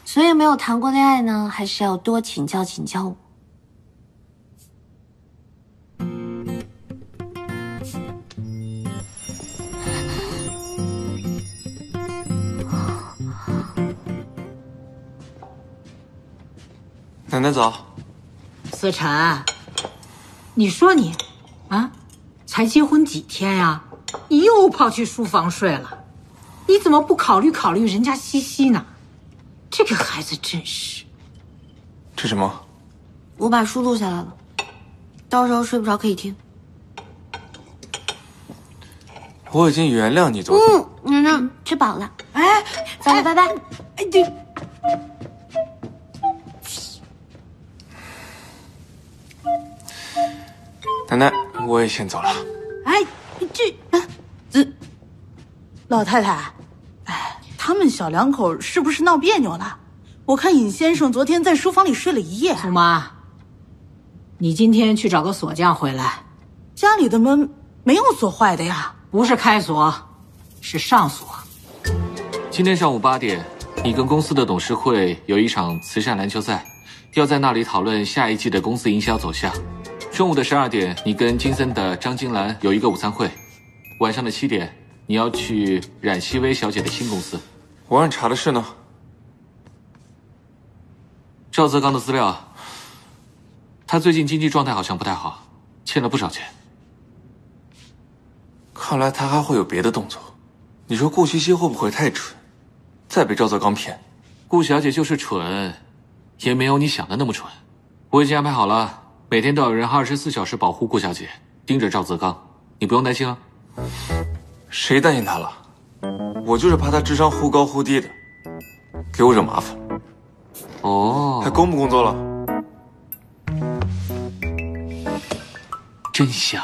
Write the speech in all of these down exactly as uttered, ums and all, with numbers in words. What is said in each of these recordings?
所以没有谈过恋爱呢，还是要多请教请教我。 奶奶早。 思辰，你说你，啊，才结婚几天呀，你又跑去书房睡了，你怎么不考虑考虑人家西西呢？这个孩子真是。 这什么？ 我把书录下来了，到时候睡不着可以听。 我已经原谅你昨天。嗯，那、嗯、吃饱了。哎，走了，拜拜。哎，对。 奶奶，我也先走了。 哎，这，这，老太太，哎，他们小两口是不是闹别扭了？我看尹先生昨天在书房里睡了一夜。 苏妈，你今天去找个锁匠回来。 家里的门没有锁坏的呀？ 不是开锁，是上锁。 今天上午八点，你跟公司的董事会有一场慈善篮球赛，要在那里讨论下一季的公司营销走向。中午的十二点，你跟金森的张金兰有一个午餐会。晚上的七点，你要去冉希薇小姐的新公司。 我让你查的事呢？ 赵泽刚的资料，他最近经济状态好像不太好，欠了不少钱。 看来他还会有别的动作。你说顾西西会不会太蠢，再被赵泽刚骗？ 顾小姐就是蠢，也没有你想的那么蠢。我已经安排好了。每天都有人二十四小时保护顾小姐，盯着赵泽刚，你不用担心了。 谁担心他了？我就是怕他智商忽高忽低的，给我惹麻烦。 哦， 还工不工作了？ 真香。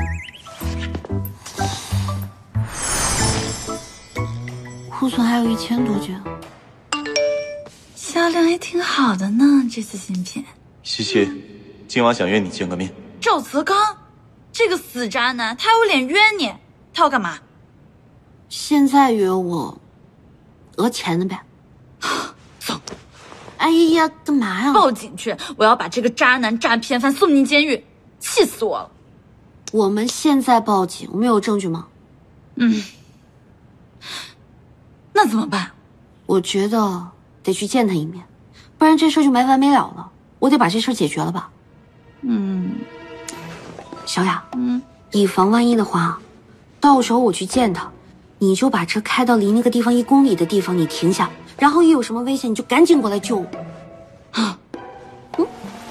库存还有一千多件， 销量还挺好的呢，这次新品。 西西。今晚想约你见个面。 赵泽刚，这个死渣男，他有脸约你？他要干嘛？ 现在约我，讹钱的呗。 走。 哎呀，干嘛呀？ 报警去！我要把这个渣男诈骗犯送进监狱，气死我了。 我们现在报警，我们有证据吗？ 嗯。那怎么办？ 我觉得得去见他一面，不然这事就没完没了了。我得把这事解决了吧。 嗯， 小雅， 嗯， 以防万一的话，到时候我去见他，你就把车开到离那个地方一公里的地方，你停下，然后一有什么危险你就赶紧过来救我。啊，嗯，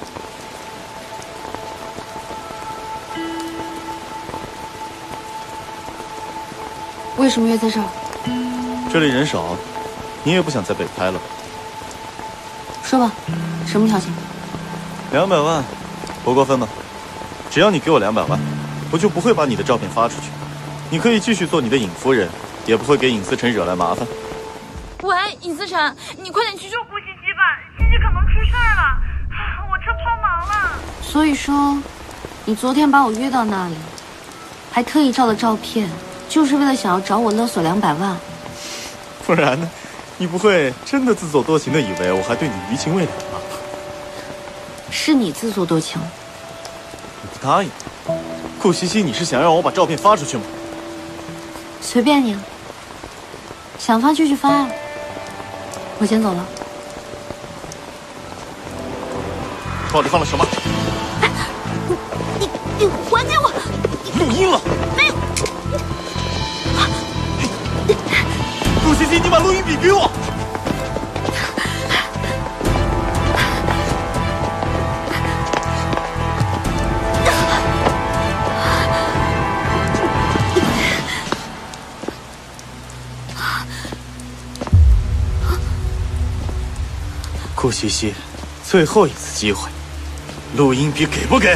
为什么约在这儿？ 这里人少，你也不想在北拍了。 说吧，什么条件？ 两百万。不过分吧？只要你给我两百万，我就不会把你的照片发出去。你可以继续做你的尹夫人，也不会给尹思成惹来麻烦。 喂，尹思成，你快点去救顾西西吧，西西可能出事儿了，我车抛锚了。 所以说，你昨天把我约到那里，还特意照了照片，就是为了想要找我勒索两百万？ 不然呢？你不会真的自作多情的以为我还对你余情未了吧？ 是你自作多情。 你不答应，顾西西，你是想让我把照片发出去吗？ 随便你啊，想发就去发啊。我先走了。 包里放了什么？ 哎，你你你还给我！ 录音了。 没有。 顾西西，你把录音笔给我。顾西西，最后一次机会，录音笔给不给？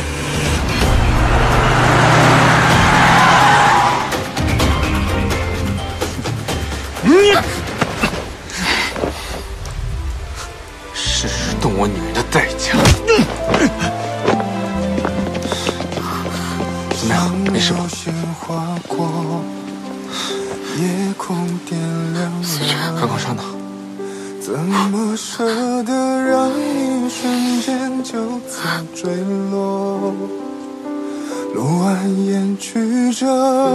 你事实动我女人的代价。怎么样？没事吧？ 思成， 看考上呢。 怎么舍得让你瞬间就此坠落？路蜿蜒曲折，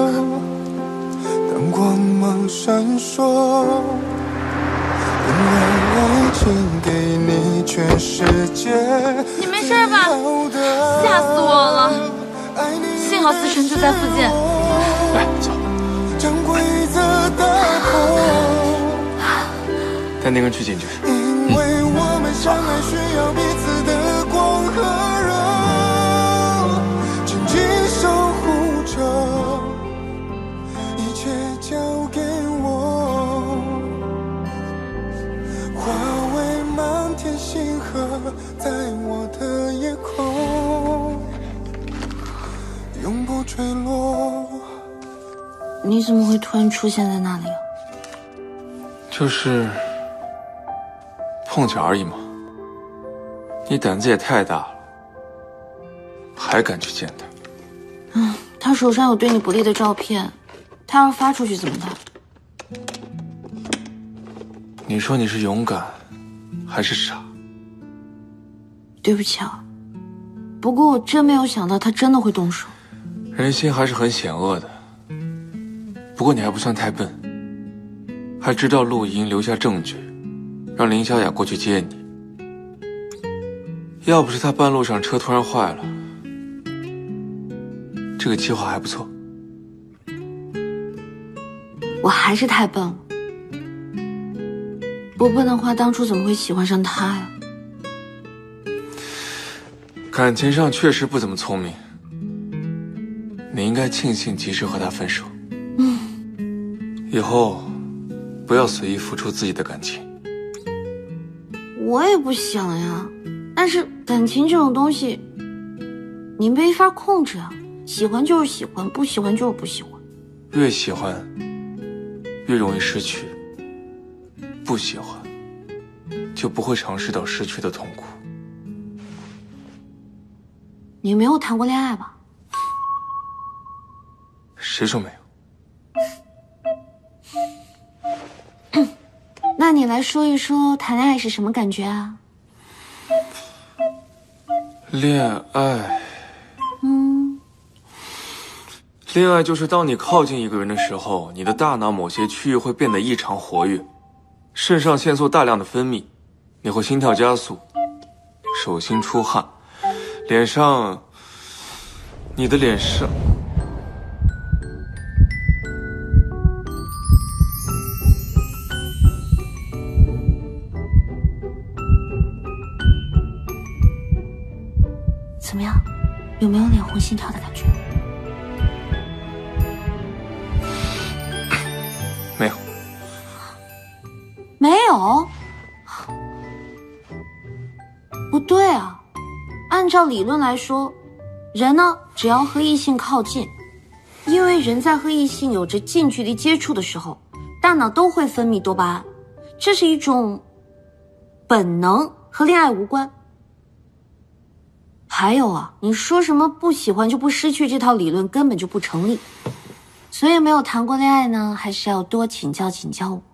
当光芒闪烁，因为爱情给你全世界。 你没事吧？吓死我了！幸好思辰就在附近。 来，走。 将规则打破， 带那个人去警局。 因为我们相爱需要彼此的光和热，紧紧守护着，一切交给我，化为满天星河，在我的夜空永不坠落。 你怎么会突然出现在那里啊？ 就是碰巧而已嘛。你胆子也太大了，还敢去见他？ 嗯，他手上有对你不利的照片，他要是发出去怎么办？ 你说你是勇敢，还是傻？ 对不起啊，不过我真没有想到他真的会动手。 人心还是很险恶的。不过你还不算太笨，还知道录音留下证据，让林小雅过去接你。要不是他半路上车突然坏了，这个计划还不错。 我还是太笨了，不笨的话，当初怎么会喜欢上他呀？ 感情上确实不怎么聪明，你应该庆幸及时和他分手。以后不要随意付出自己的感情。 我也不想呀，但是感情这种东西，你没法控制啊。喜欢就是喜欢，不喜欢就是不喜欢。 越喜欢，越容易失去；不喜欢，就不会尝试到失去的痛苦。 你没有谈过恋爱吧？ 谁说没有？ 那你来说一说谈恋爱是什么感觉啊？ 恋爱， 嗯， 恋爱就是当你靠近一个人的时候，你的大脑某些区域会变得异常活跃，肾上腺素大量的分泌，你会心跳加速，手心出汗，脸上，你的脸上。 怎么样？有没有脸红心跳的感觉？ 没有。 没有？不对啊，按照理论来说，人呢只要和异性靠近，因为人在和异性有着近距离接触的时候，大脑都会分泌多巴胺，这是一种本能，和恋爱无关。还有啊，你说什么不喜欢就不失去，这套理论根本就不成立。所以没有谈过恋爱呢，还是要多请教请教我。